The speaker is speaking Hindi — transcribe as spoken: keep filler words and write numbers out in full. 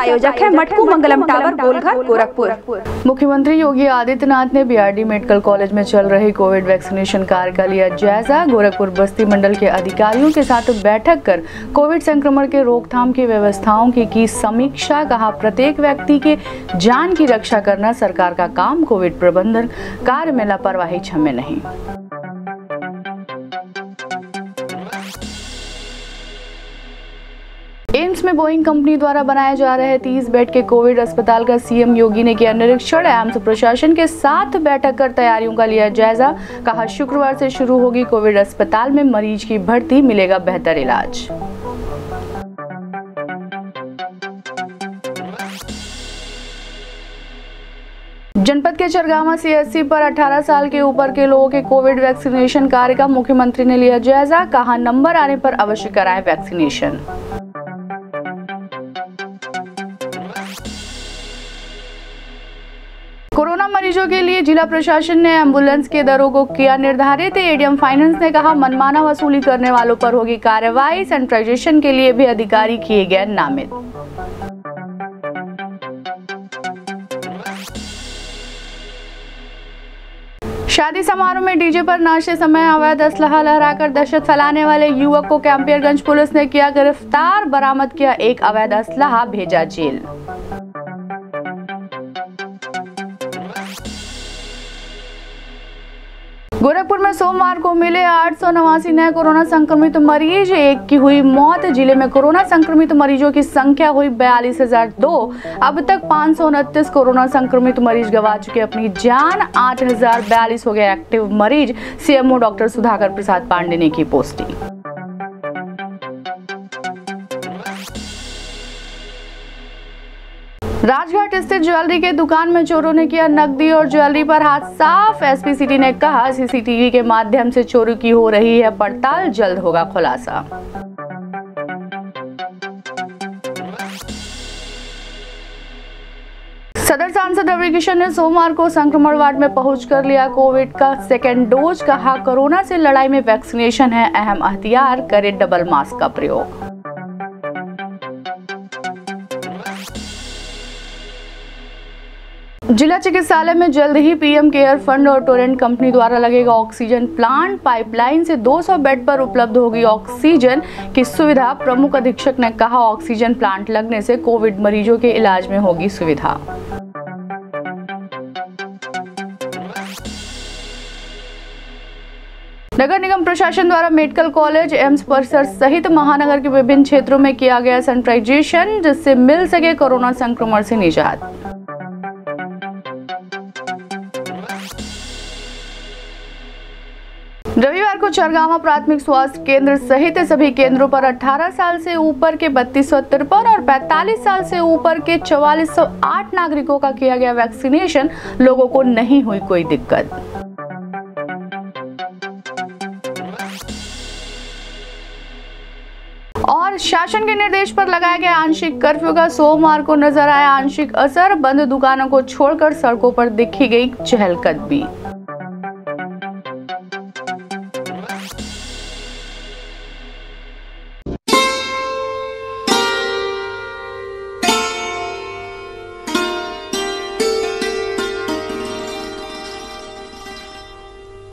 प्रायोजक है मटकू मंगलम टावर, गोलघर, गोरखपुर। मुख्यमंत्री योगी आदित्यनाथ ने बीआरडी मेडिकल कॉलेज में चल रही कोविड वैक्सीनेशन कार्य का लिया जायजा। गोरखपुर बस्ती मंडल के अधिकारियों के साथ बैठक कर कोविड संक्रमण के रोकथाम की व्यवस्थाओं की की समीक्षा। कहा, प्रत्येक व्यक्ति के जान की रक्षा करना सरकार का काम, कोविड प्रबंधन कार्य में लापरवाही क्षम्य नहीं। एम्स में बोइंग कंपनी द्वारा बनाए जा रहे तीस बेड के कोविड अस्पताल का सीएम योगी ने किया निरीक्षण। एम्स प्रशासन के साथ बैठक कर तैयारियों का लिया जायजा। कहा, शुक्रवार से शुरू होगी कोविड अस्पताल में मरीज की भर्ती, मिलेगा बेहतर इलाज। जनपद के चरगामा सीएचसी पर अठारह साल के ऊपर के लोगों के कोविड वैक्सीनेशन कार्य का मुख्यमंत्री ने लिया जायजा। कहा, नंबर आने पर अवश्य कराएं वैक्सीनेशन। कोरोना मरीजों के लिए जिला प्रशासन ने एम्बुलेंस के दरों को किया निर्धारित। एडीएम फाइनेंस ने कहा, मनमाना वसूली करने वालों पर होगी कार्रवाई। सैनिटाइजेशन के लिए भी अधिकारी किए गए नामित। शादी समारोह में डीजे पर नाचते समय अवैध असलहा लहराकर दहशत फैलाने वाले युवक को कैंपियरगंज पुलिस ने किया गिरफ्तार। बरामद किया एक अवैध असलहा, भेजा जेल। गोरखपुर में सोमवार को मिले आठ सौ नवासी नए कोरोना संक्रमित मरीज, एक की हुई मौत। जिले में कोरोना संक्रमित मरीजों की संख्या हुई बयालीस हजार दो। अब तक पाँच सौ उनतीस कोरोना संक्रमित मरीज गंवा चुके अपनी जान। आठ हजार बयालीस हो गए एक्टिव मरीज। सीएमओ डॉक्टर सुधाकर प्रसाद पांडे ने की पोस्टिंग। राजघाट स्थित ज्वेलरी के दुकान में चोरों ने किया नकदी और ज्वेलरी पर हाथ साफ। एसपी सिटी ने कहा, सीसीटीवी के माध्यम से चोरी की हो रही है पड़ताल, जल्द होगा खुलासा। सदर सांसद रवि किशन ने सोमवार को संक्रमण वार्ड में पहुंचकर लिया कोविड का सेकेंड डोज। कहा, कोरोना से लड़ाई में वैक्सीनेशन है अहम हथियार, करे डबल मास्क का प्रयोग। जिला चिकित्सालय में जल्द ही पीएम केयर फंड और टोरेंट कंपनी द्वारा लगेगा ऑक्सीजन प्लांट। पाइपलाइन से दो सौ बेड पर उपलब्ध होगी ऑक्सीजन की सुविधा। प्रमुख अधीक्षक ने कहा, ऑक्सीजन प्लांट लगने से कोविड मरीजों के इलाज में होगी सुविधा। नगर निगम प्रशासन द्वारा मेडिकल कॉलेज, एम्स परिसर सहित महानगर के विभिन्न क्षेत्रों में किया गया सैनिटाइजेशन, जिससे मिल सके कोरोना संक्रमण से निजात। रविवार को चरगामा प्राथमिक स्वास्थ्य केंद्र सहित सभी केंद्रों पर अठारह साल से ऊपर के बत्तीस सौ तिरपन और पैंतालीस साल से ऊपर के चौवालीस सौ आठ नागरिकों का किया गया वैक्सीनेशन। लोगों को नहीं हुई कोई दिक्कत। और शासन के निर्देश पर लगाया गया आंशिक कर्फ्यू का सोमवार को नजर आया आंशिक असर। बंद दुकानों को छोड़कर सड़कों पर दिखी गई चहलकदमी।